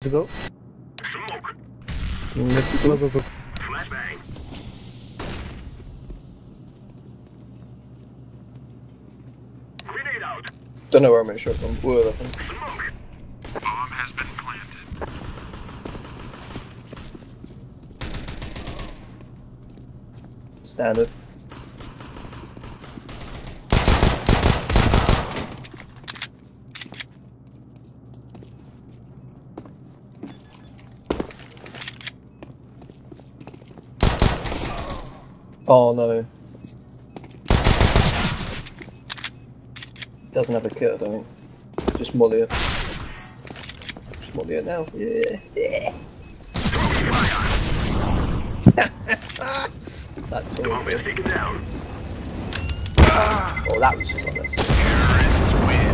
Let's go. Smoke. Let's go. Go. Flashbang. Grenade out. Don't know where I'm gonna shot from. Whoa, I think. Smoke. Bomb has been planted. Standard. Oh no. Doesn't have a kit, I don't think. Just molly it. Just molly it now. Yeah. Yeah. That's all. Bomb is taken down. Oh, that was just unnecessary. Terrorists win.